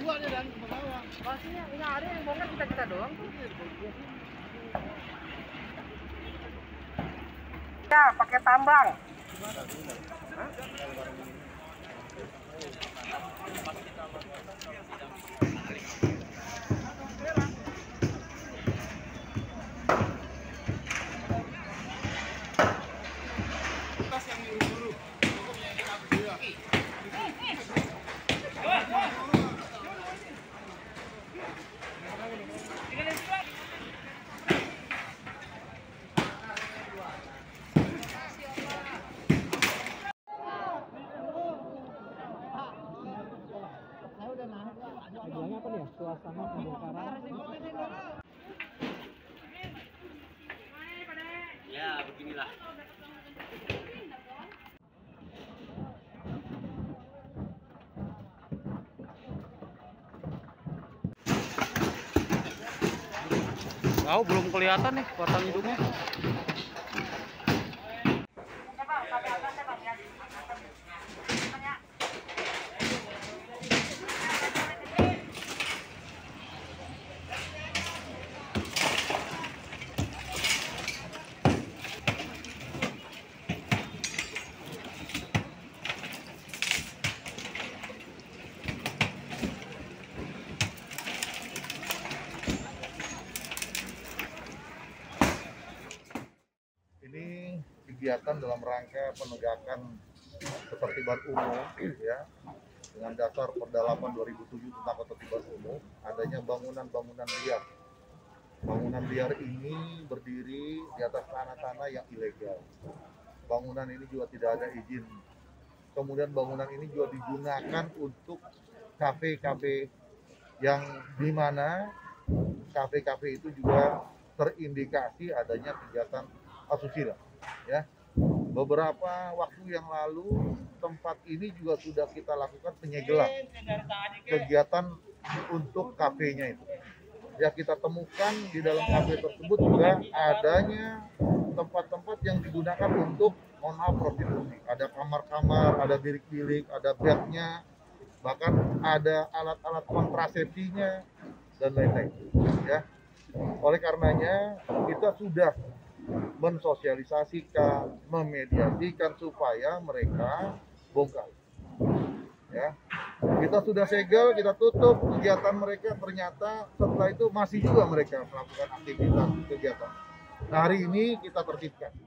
Pastinya nggak ada yang bongkar, kita doang tuh. Ya, pakai tambang. Bilangnya apa nih ya? Suasana pembongkaran. Ya, beginilah. Tahu belum kelihatan nih batang hidungnya. Ini kegiatan dalam rangka penegakan ketertiban umum ya, dengan dasar Perdalaman 2007 tentang ketertiban umum, adanya bangunan-bangunan liar. Bangunan liar ini berdiri di atas tanah-tanah yang ilegal. Bangunan ini juga tidak ada izin. Kemudian bangunan ini juga digunakan untuk kafe-kafe yang dimana kafe-kafe itu juga terindikasi adanya kegiatan asusila ya. Beberapa waktu yang lalu tempat ini juga sudah kita lakukan penyegelan kegiatan untuk kafenya itu ya. Kita temukan di dalam kafe tersebut juga adanya tempat-tempat yang digunakan untuk prostitusi. Ada kamar-kamar, ada bilik-bilik, ada bednya, bahkan ada alat-alat kontrasepsinya dan lain-lain ya. Oleh karenanya kita sudah mensosialisasikan, memediasikan supaya mereka bongkar. Ya, kita sudah segel, kita tutup kegiatan mereka. Ternyata setelah itu masih juga mereka melakukan aktivitas kegiatan. Nah, hari ini kita tertibkan.